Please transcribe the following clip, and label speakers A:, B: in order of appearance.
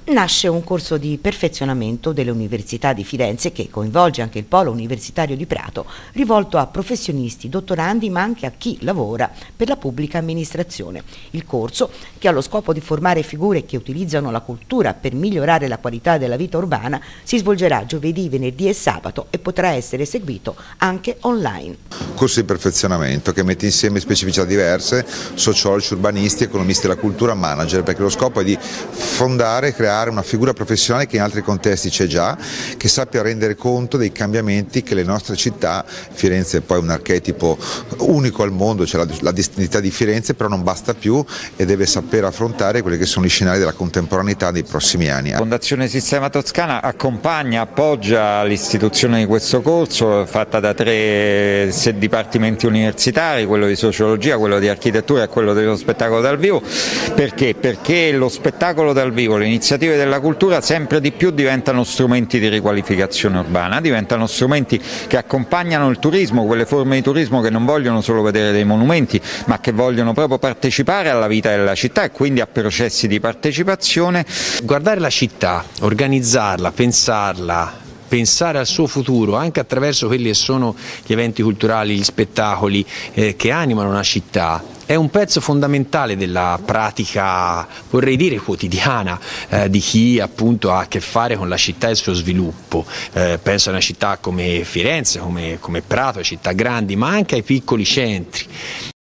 A: Nasce un corso di perfezionamento dell'Università di Firenze che coinvolge anche il Polo Universitario di Prato, rivolto a professionisti, dottorandi ma anche a chi lavora per la pubblica amministrazione. Il corso, che ha lo scopo di formare figure che utilizzano la cultura per migliorare la qualità della vita urbana, si svolgerà giovedì, venerdì e sabato e potrà essere seguito anche online.
B: Corso di perfezionamento che mette insieme specificità diverse, sociologi, urbanisti, economisti della cultura, manager, perché lo scopo è di fondare e creare una figura professionale che in altri contesti c'è già, che sappia rendere conto dei cambiamenti che le nostre città, Firenze è poi un archetipo unico al mondo, c'è la distintività di Firenze, però non basta più e deve sapere affrontare quelli che sono gli scenari della contemporaneità dei prossimi anni.
C: La Fondazione Sistema Toscana accompagna, appoggia l'istituzione di questo corso fatta da 3 dipartimenti universitari, quello di sociologia, quello di architettura e quello dello spettacolo dal vivo. Perché? Perché lo spettacolo dal vivo, le iniziative della cultura sempre di più diventano strumenti di riqualificazione urbana, diventano strumenti che accompagnano il turismo, quelle forme di turismo che non vogliono solo vedere dei monumenti ma che vogliono proprio partecipare alla vita della città e quindi a processi di partecipazione.
D: Guardare la città, organizzarla, pensare al suo futuro anche attraverso quelli che sono gli eventi culturali, gli spettacoli che animano una città, è un pezzo fondamentale della pratica, vorrei dire quotidiana, di chi appunto ha a che fare con la città e il suo sviluppo. Penso a una città come Firenze, come Prato, città grandi, ma anche ai piccoli centri.